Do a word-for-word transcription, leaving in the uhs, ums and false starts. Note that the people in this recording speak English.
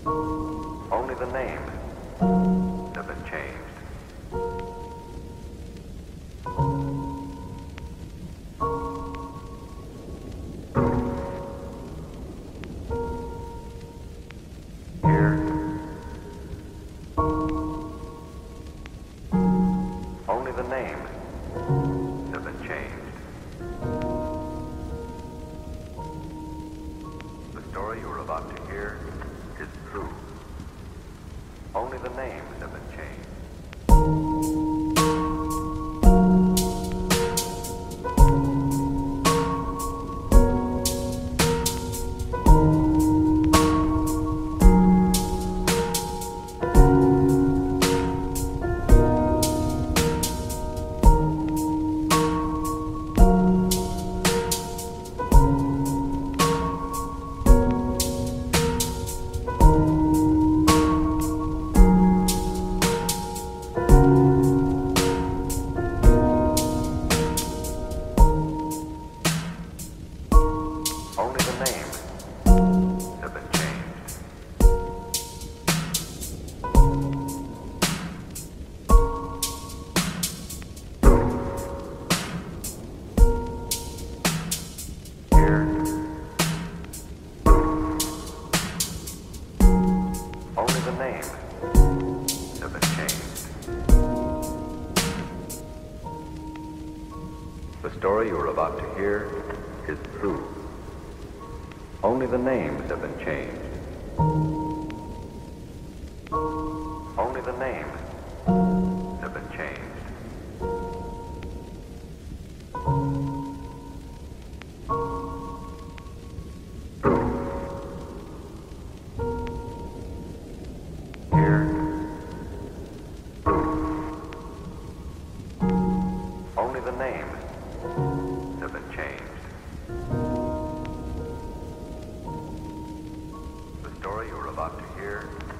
Only the names have been changed. Here, only the names have been changed. The story you are about to hear is true. Only the names have been changed. Only the names have been changed. Here, only the names have been changed. The story you are about to hear is true. Only the names have been changed. Only the names have been changed. Here, only the names have been changed. The story you are about to hear